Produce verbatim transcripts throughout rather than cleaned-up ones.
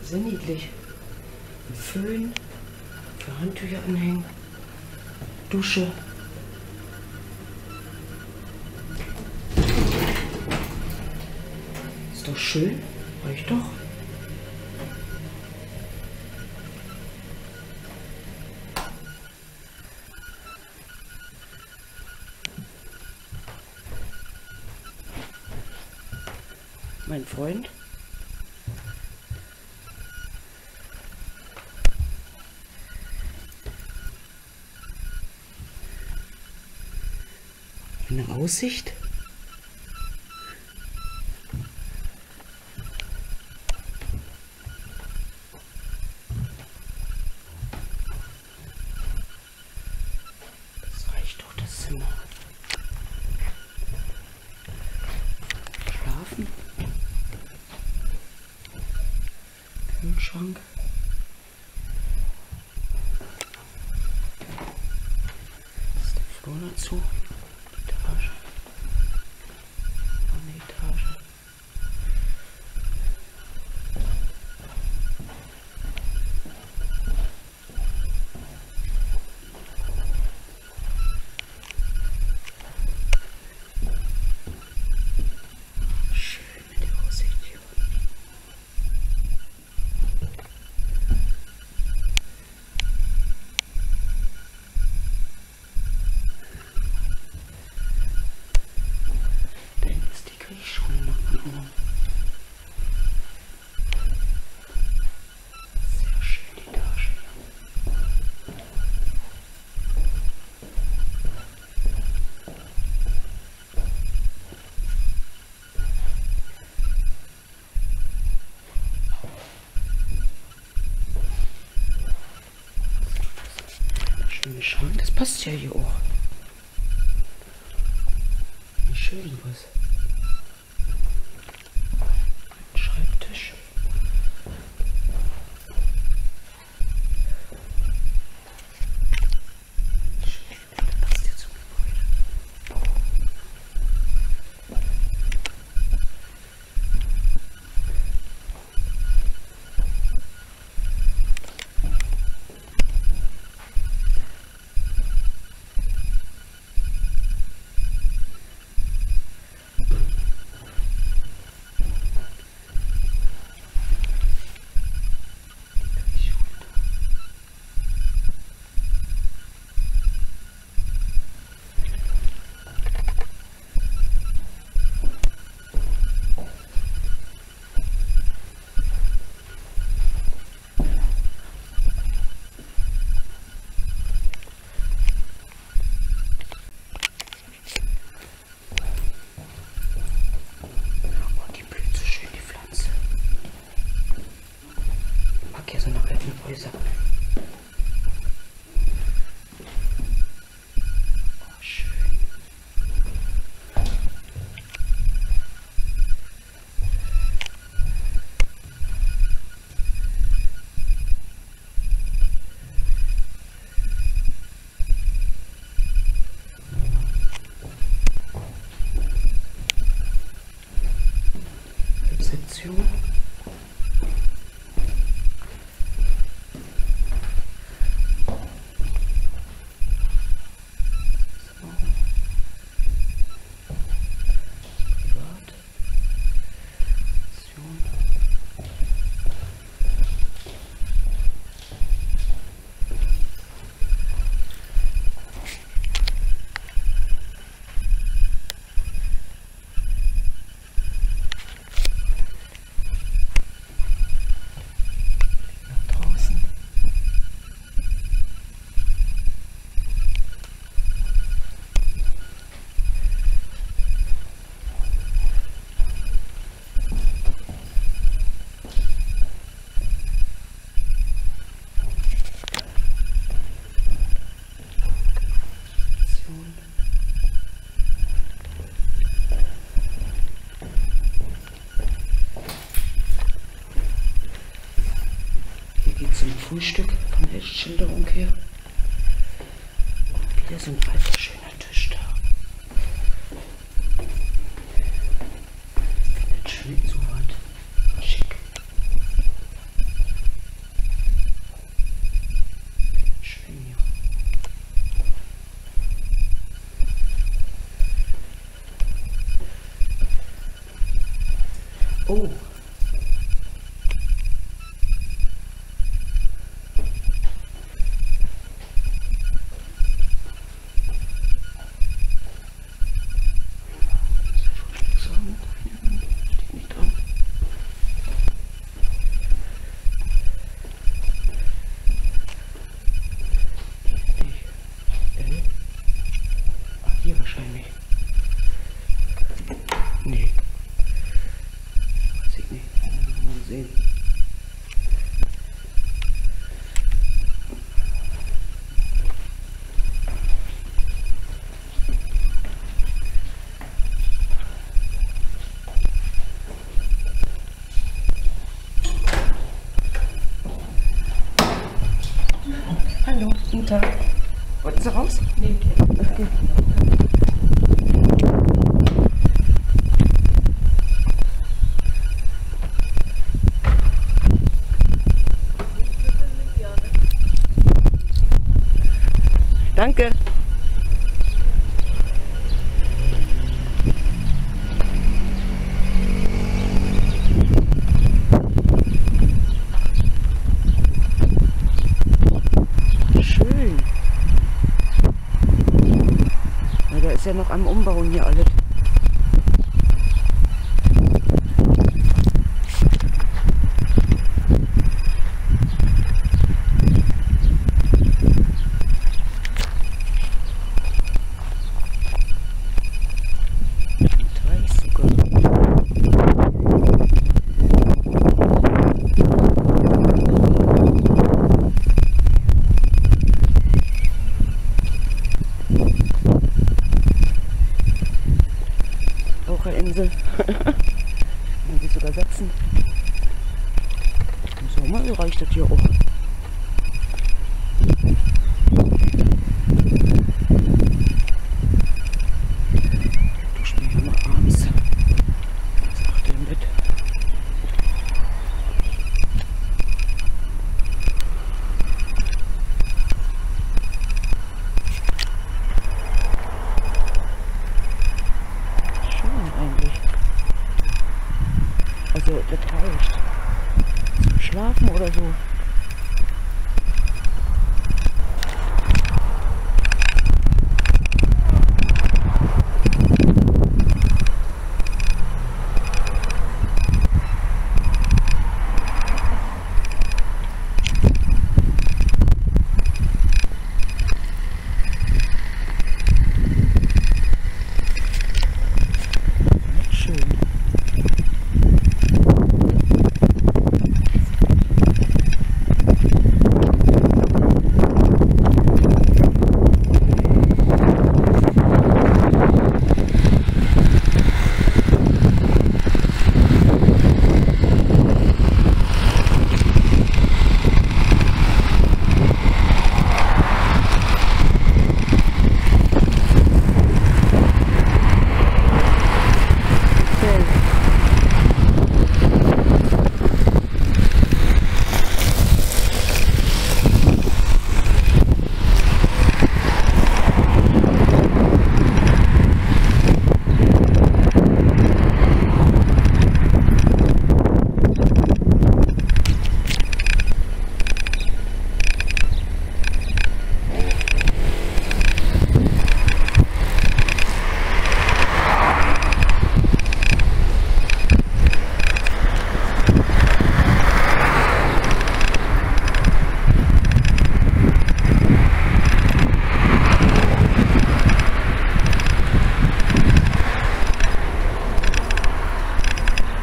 Sehr niedlich. Ein Föhn für Handtücher anhängen. Dusche. Ist doch schön. Reicht doch. Mein Freund. Eine Aussicht. Das reicht doch, das Zimmer. Schlafen. Kühlschrank. Das ist der Flur dazu. Die Etage. Noch eine Etage. Schön mit der Aussicht hier. Sehr schön die Etage hier. Schöne Schrank, das passt ja hier auch. Wie schön sowas. Ein Schreibtisch. Schön, das passt ja zum Gebäude. Ja, so nach alten Häusern. Oh, schön. Rezeption. Zum Frühstück von der Schilderung her. Wieder so ein alter schöner Tisch da. Findet schön so was. Schick. Schön. Hallo, guten Tag. Wollten Sie raus? Nee. Okay. Danke. Schön. Ja, da ist ja noch am Umbauen hier alles. Insel. Und sogar Sachsen. Im Sommer reicht das hier auch. Du spielst immer abends. Was macht ihr mit? Also das reicht. Zum Schlafen oder so.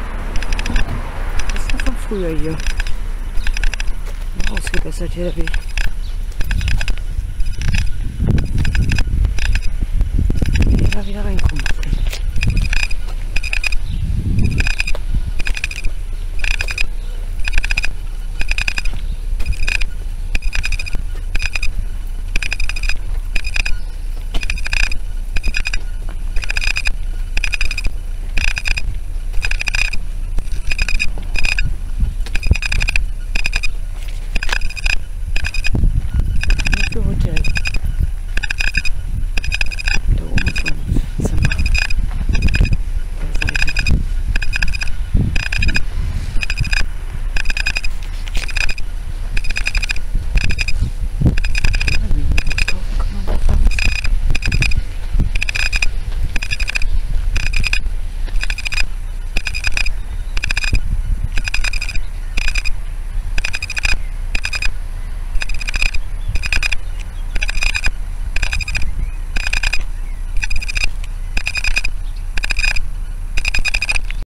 Früher hier. Ausgebessert hier der Weg.